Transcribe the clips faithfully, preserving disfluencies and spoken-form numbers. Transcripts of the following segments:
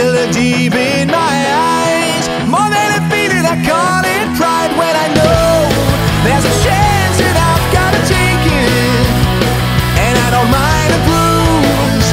look deep in my eyes. More than a feeling, I call it pride. When I know there's a chance that I've gotta take it, and I don't mind a bruise.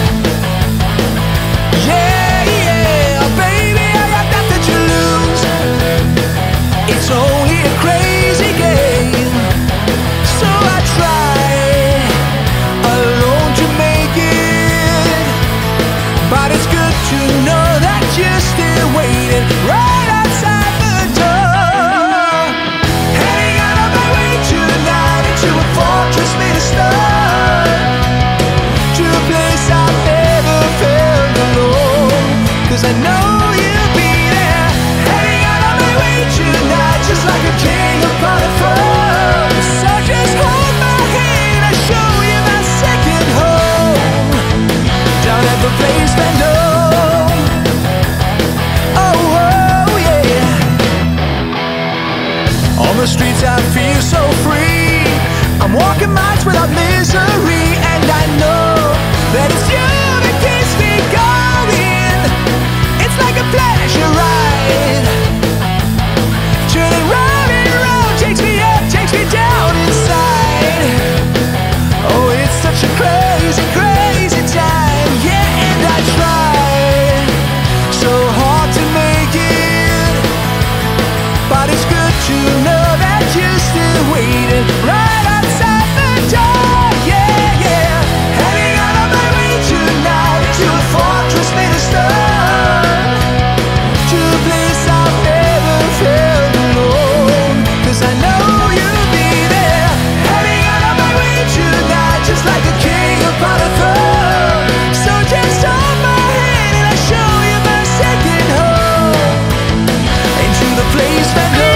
Yeah, yeah, baby, I got nothing to lose. It's only a crazy game, so I try alone to make it. But it's good to know that you're still waiting right outside the door. Heading out of my way tonight into a fortress made of stone, to a place I've never felt alone, 'cause I know you'll be there. Heading out of my way tonight, just like a king upon a throne. So just hold my hand, I'll show you my second home, down at the place I know. Oh, oh, yeah. On the streets I feel so free. I'm walking miles without misery, and I know that it's you that keeps me going. It's like a pleasure ride, turning round and round, takes me up, takes me down inside. Oh, it's such a crazy, crazy time, yeah, and I try so hard to make it, but it's good to know that you're still waiting right outside the door. Yeah, yeah, heading out of my way tonight to a fortress made of stone, to a place I've never felt alone, 'cause I know you'll be there. Heading out of my way tonight, just like a king upon a throne. So just hold my hand and I'll show you my second home, into the place I know.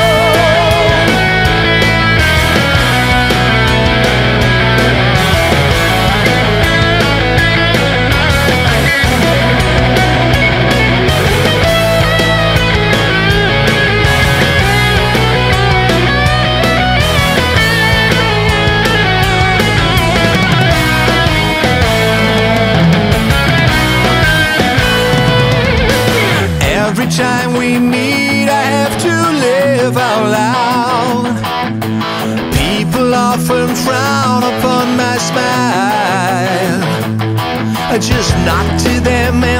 Every time we meet, I have to live out loud. People often frown upon my smile. I just nod to them